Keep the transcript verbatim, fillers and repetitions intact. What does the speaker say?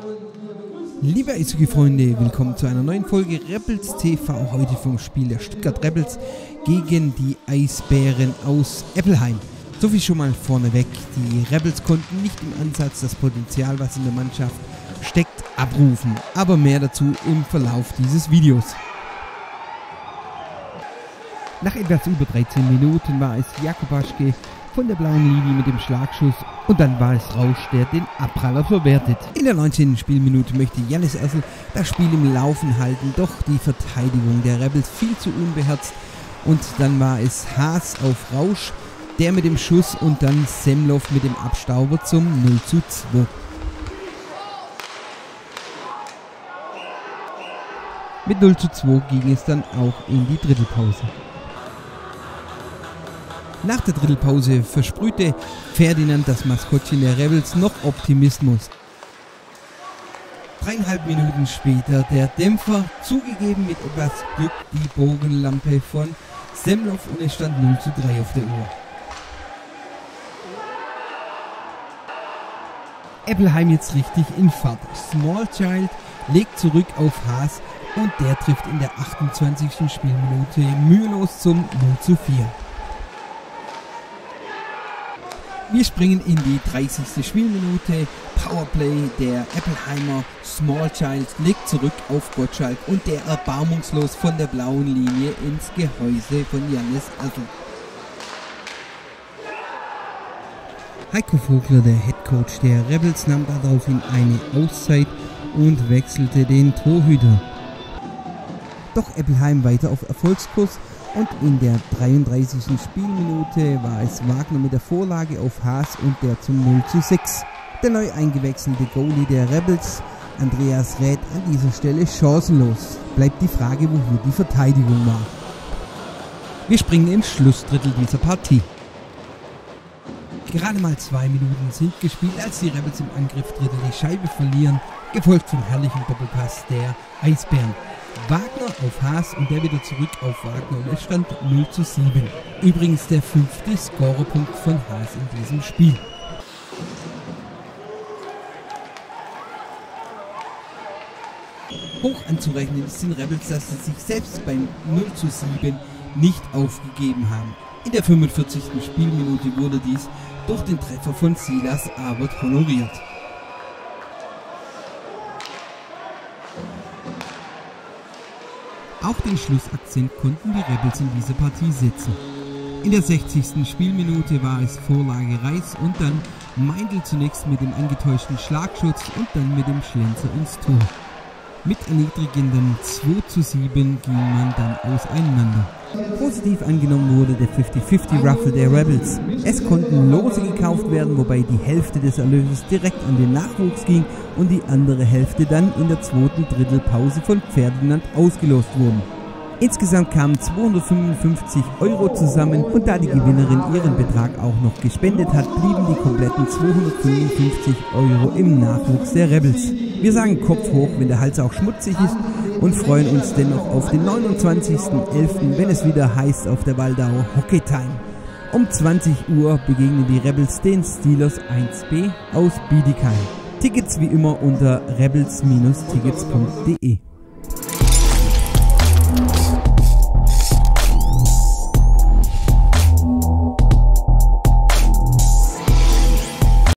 Liebe Eishockey-Freunde, willkommen zu einer neuen Folge Rebels T V, heute vom Spiel der Stuttgart Rebels gegen die Eisbären aus Eppelheim. So viel schon mal vorneweg, die Rebels konnten nicht im Ansatz das Potenzial, was in der Mannschaft steckt, abrufen, aber mehr dazu im Verlauf dieses Videos. Nach etwas über dreizehn Minuten war es Jakubaschke von der blauen Linie mit dem Schlagschuss und dann war es Rausch, der den Abpraller verwertet. In der neunzehnten Spielminute möchte Jannis Oessel das Spiel im Laufen halten, doch die Verteidigung der Rebels viel zu unbeherzt und dann war es Haas auf Rausch, der mit dem Schuss und dann Semlov mit dem Abstauber zum null zu zwei. Mit null zu zwei ging es dann auch in die Drittelpause. Nach der Drittelpause versprühte Ferdinand, das Maskottchen der Rebels, noch Optimismus. Dreieinhalb Minuten später der Dämpfer, zugegeben mit etwas Glück die Bogenlampe von Semlov und es stand null zu drei auf der Uhr. Eppelheim jetzt richtig in Fahrt. Smallchild legt zurück auf Haas und der trifft in der achtundzwanzigsten Spielminute mühelos zum null zu vier. Wir springen in die dreißigste Spielminute. Powerplay der Eppelheimer. Smallchild legt zurück auf Gottschalk und der erbarmungslos von der blauen Linie ins Gehäuse von Jannis Oessel. Heiko Vogler, der Headcoach der Rebels, nahm daraufhin eine Auszeit und wechselte den Torhüter. Doch Eppelheim weiter auf Erfolgskurs. Und in der dreiunddreißigsten Spielminute war es Wagner mit der Vorlage auf Haas und der zum null zu sechs. Der neu eingewechselte Goalie der Rebels, Andreas Räth, an dieser Stelle chancenlos. Bleibt die Frage, wohin die Verteidigung war. Wir springen ins Schlussdrittel dieser Partie. Gerade mal zwei Minuten sind gespielt, als die Rebels im Angriffsdrittel die Scheibe verlieren, gefolgt vom herrlichen Doppelpass der Eisbären. Wagner auf Haas und der wieder zurück auf Wagner und es stand null zu sieben. Übrigens der fünfte Scorerpunkt von Haas in diesem Spiel. Hoch anzurechnen ist den Rebels, dass sie sich selbst beim null zu sieben nicht aufgegeben haben. In der fünfundvierzigsten Spielminute wurde dies durch den Treffer von Silas Abert honoriert. Auch den Schlussakzent konnten die Rebels in dieser Partie setzen. In der sechzigsten Spielminute war es Vorlage Reis und dann Meindl zunächst mit dem angetäuschten Schlagschutz und dann mit dem Schlenzer ins Tor. Mit erniedrigendem zwei zu sieben ging man dann auseinander. Positiv angenommen wurde der fünfzig fünfzig Raffle der Rebels. Es konnten Lose gekauft werden, wobei die Hälfte des Erlöses direkt an den Nachwuchs ging und die andere Hälfte dann in der zweiten Drittelpause von Ferdinand ausgelost wurden. Insgesamt kamen zweihundertfünfundfünfzig Euro zusammen und da die Gewinnerin ihren Betrag auch noch gespendet hat, blieben die kompletten zweihundertfünfundfünfzig Euro im Nachwuchs der Rebels. Wir sagen Kopf hoch, wenn der Hals auch schmutzig ist und freuen uns dennoch auf den neunundzwanzigsten elften, wenn es wieder heißt auf der Waldau Hockey Time. Um zwanzig Uhr begegnen die Rebels den Steelers eins B aus Bietigheim. Tickets wie immer unter rebels Bindestrich tickets punkt de.